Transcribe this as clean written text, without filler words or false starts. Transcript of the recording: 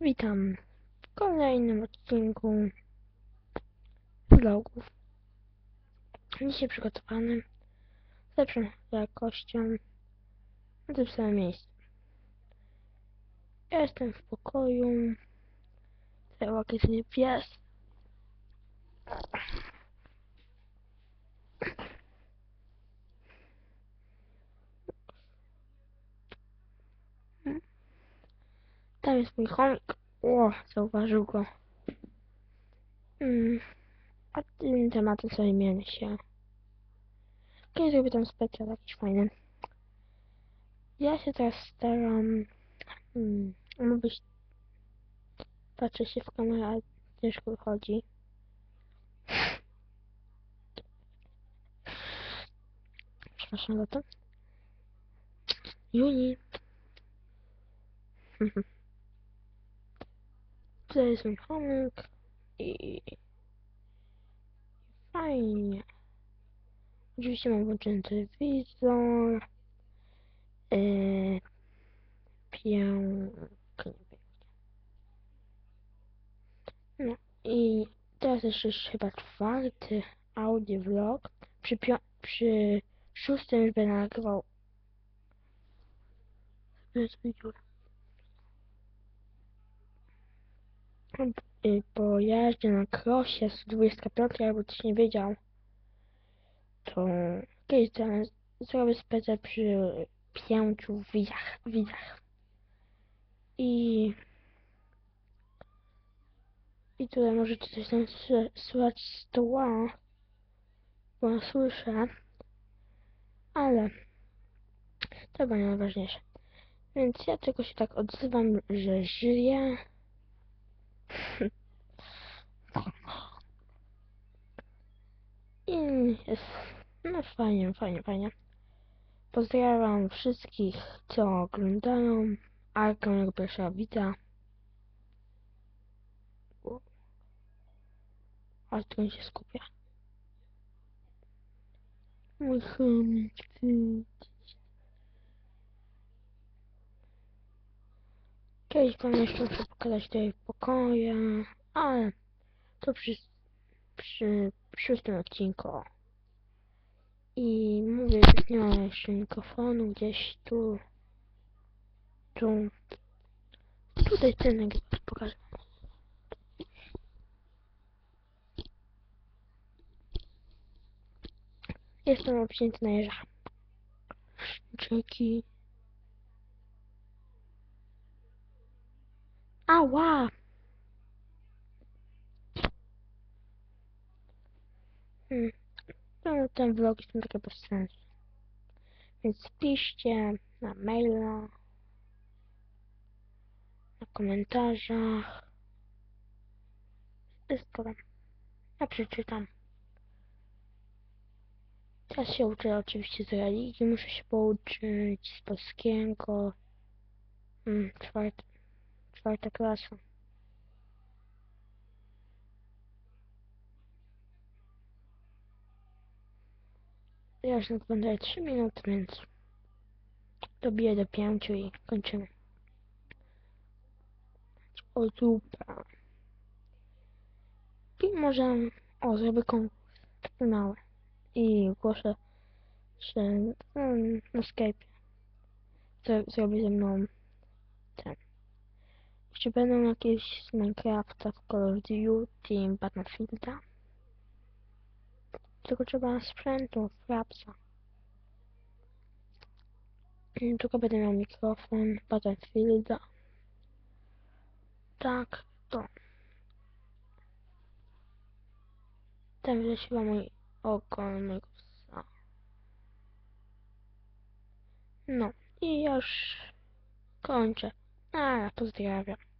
Witam w kolejnym odcinku vlogów. Dzisiaj przygotowanym z lepszą jakością na tym samym miejscu. Ja jestem w pokoju. Tutaj jest nie pies. Tam jest mój chomik. O, zauważył go. A tym tematem zajmiemy się. Kiedyś zrobię tam specjal jakiś fajny. Ja się teraz staram... być... Patrzę się w kamerę, ale ciężko wychodzi. Przepraszam za to. Juni. Tutaj jest mój chomik. I fajnie. Oczywiście mam włączony telewizor. Pięknie. No i teraz jeszcze jest chyba czwarty audiovlog. Przy szóstym już będę nagrywał. Bo ja jeżdżę na crossie z 25, jakby ktoś nie wiedział. To kiedyś zrobię specjal przy 5 widzach. I tutaj możecie coś tam słychać z tła, bo słyszę, ale to chyba nie najważniejsze. Więc ja tylko się tak odzywam, że żyję. I jest, no fajnie. Pozdrawiam wszystkich, co oglądają Arka mojego pierwszego widza. Ale tu się skupia. Mój chomik, kiedyś wam jeszcze muszę pokazać tutaj pokoje, ale to przy szóstym odcinku. I mówię, że nie mam jeszcze mikrofonu gdzieś tu. Tutaj ten pokażę. Jestem obcięty na jeża. Czeki. Ała! No, ten vlog jest trochę bez sensu. Więc piszcie na maila, na komentarzach. Wszystko tam. Ja przeczytam. Teraz się uczę oczywiście z religii, muszę się pouczyć z polskiego. Czwarta klasa. Ja już naglądaję 3 minuty, więc dobiję do 5 i kończymy. O super. I może... zrobię konkurs mały. I ogłoszę, że na Skype'ie zrobię ze mną ten. Czy będą jakieś z Minecrafta, w Call of Duty, Battlefielda? Tylko trzeba sprzętu, frapsa. Tylko będę miał mikrofon, Battlefielda. Tak, to. Tam wysiła mój ogon mojego psa. No i już kończę. Pozdrawiam.